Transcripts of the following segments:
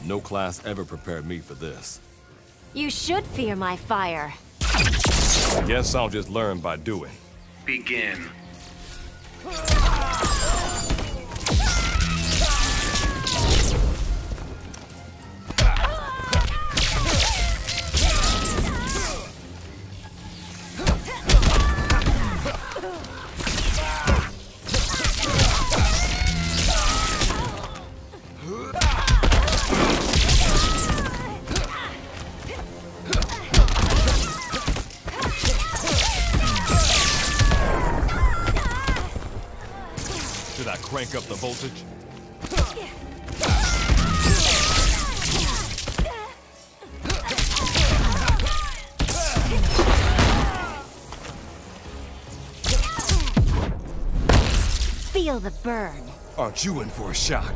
No class ever prepared me for this. You should fear my fire. Guess I'll just learn by doing. Begin. Should I crank up the voltage? Feel the burn. Aren't you in for a shock?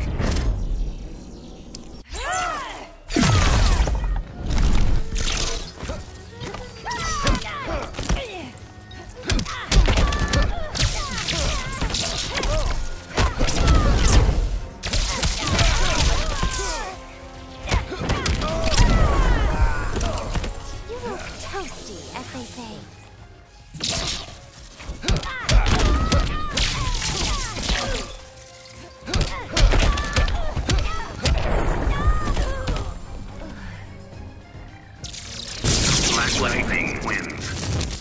You look toasty, as they say. Black Lightning wins.